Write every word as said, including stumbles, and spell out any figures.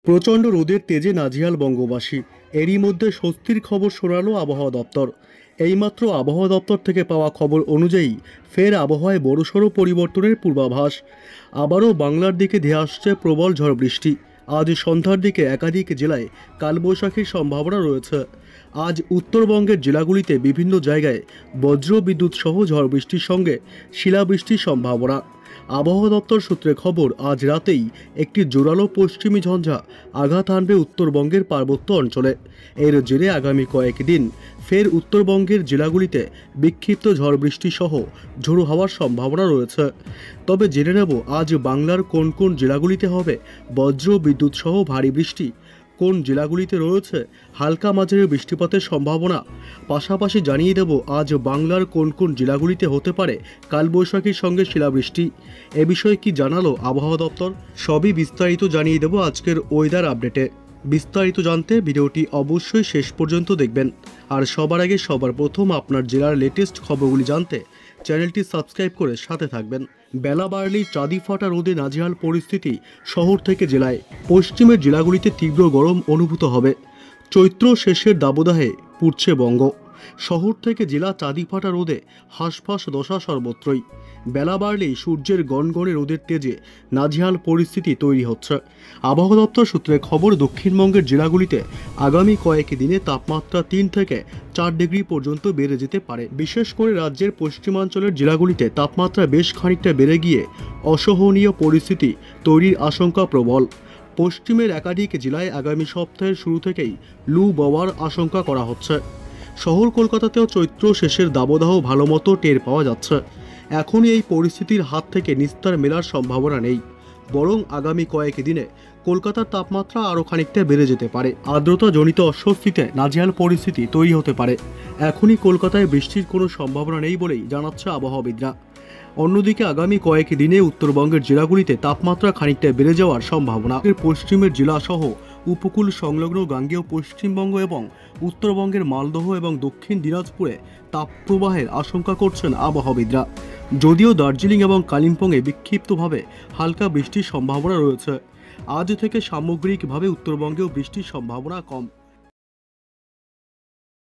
প্রচণ্ড রোদের তেজে নাজেহাল বঙ্গবাসী। এরই মধ্যে স্বস্তির খবর শোনালো আবহাওয়া দপ্তর। এইমাত্র আবহাওয়া দপ্তর থেকে পাওয়া খবর অনুযায়ী ফের আবহাওয়ায় বড়সড় পরিবর্তনের পূর্বাভাস। আবারও বাংলার দিকে ধেয়ে আসছে প্রবল ঝড় বৃষ্টি। আজ সন্ধ্যার দিকে একাধিক জেলায় কালবৈশাখীর সম্ভাবনা রয়েছে। আজ উত্তরবঙ্গের জেলাগুলিতে বিভিন্ন জায়গায় বজ্র বিদ্যুৎ সহ ঝড় বৃষ্টির সঙ্গে শিলাবৃষ্টির সম্ভাবনা। আবহাওয়া দপ্তর সূত্রে খবর, আজ রাতেই একটি জোরালো পশ্চিমী ঝঞ্ঝা আঘাত হানবে উত্তরবঙ্গের পার্বত্য অঞ্চলে। এর জেরে আগামী কয়েকদিন ফের উত্তরবঙ্গের জেলাগুলিতে বিক্ষিপ্ত ঝড় বৃষ্টি সহ ঝোড়ো হাওয়ার সম্ভাবনা রয়েছে। তবে জেনে নেব আজ বাংলার কোন কোন জেলাগুলিতে হবে বজ্র বিদ্যুৎ সহ ভারী বৃষ্টি, কোন জেলাগুলিতে রয়েছে হালকা মাঝারি বৃষ্টিপাতের সম্ভাবনা। পাশাপাশি জানিয়ে দেব আজ বাংলার কোন কোন জেলাগুলিতে হতে পারে কালবৈশাখীর সঙ্গে শিলাবৃষ্টি। এ বিষয়ে কি জানালো আবহাওয়া দপ্তর, সবই বিস্তারিত জানিয়ে দেব আজকের ওয়েদার আপডেটে। বিস্তারিত জানতে ভিডিওটি অবশ্যই শেষ পর্যন্ত দেখবেন। আর সবার আগে সবার প্রথম আপনার জেলার লেটেস্ট খবরগুলি জানতে চ্যানেলটি সাবস্ক্রাইব করে সাথে থাকবেন। বেলা বাড়লেই চাঁদি ফাটা রোদে নাজেহাল পরিস্থিতি শহর থেকে জেলায়। পশ্চিমের জেলাগুলিতে তীব্র গরম অনুভূত হবে। চৈত্র শেষের দাবদাহে পুড়ছে বঙ্গ। শহর থেকে জেলা চাঁদি ফাটা রোদে হাঁসফাঁস দশা সর্বত্রই। বেলা বাড়লেই সূর্যের গনগনে রোদের তেজে নাজেহাল পরিস্থিতি তৈরি হচ্ছে। আবহাওয়া দপ্তর সূত্রে খবর, দক্ষিণবঙ্গের জেলাগুলিতে আগামী কয়েক দিনে তাপমাত্রা তিন থেকে চার ডিগ্রি পর্যন্ত বেড়ে যেতে পারে। বিশেষ করে রাজ্যের পশ্চিমাঞ্চলের জেলাগুলিতে তাপমাত্রা বেশ খানিকটা বেড়ে গিয়ে অসহনীয় পরিস্থিতি তৈরির আশঙ্কা প্রবল। পশ্চিমের একাধিক জেলায় আগামী সপ্তাহের শুরু থেকেই লু বওয়ার আশঙ্কা করা হচ্ছে। শহর কলকাতাতেও চৈত্র শেষের দাবদাহ ভালোমতো টের পাওয়া যাচ্ছে। এখনই এই পরিস্থিতির হাত থেকে নিস্তার মেলার সম্ভাবনা নেই, বরং আগামী কয়েক দিনে কলকাতার তাপমাত্রা আরও খানিকটা বেড়ে যেতে পারে। আর্দ্রতাজনিত অস্বস্তিতে নাজেহাল পরিস্থিতি তৈরি হতে পারে। এখনই কলকাতায় বৃষ্টির কোনো সম্ভাবনা নেই বলেই জানাচ্ছে আবহাওয়াবিদরা। অন্যদিকে আগামী কয়েক দিনে উত্তরবঙ্গের জেলাগুলিতে তাপমাত্রা খানিকটা বেড়ে যাওয়ার সম্ভাবনা। পশ্চিমের জেলাসহ উপকূল সংলগ্ন গাঙ্গেয় পশ্চিমবঙ্গ এবং উত্তরবঙ্গের মালদহ এবং দক্ষিণ দিনাজপুরে তাপপ্রবাহের আশঙ্কা করছেন আবহাওয়াবিদরা। যদিও দার্জিলিং এবং কালিম্পংয়ে বিক্ষিপ্তভাবে হালকা বৃষ্টির সম্ভাবনা রয়েছে। আজ থেকে সামগ্রিকভাবে উত্তরবঙ্গেও বৃষ্টির সম্ভাবনা কম।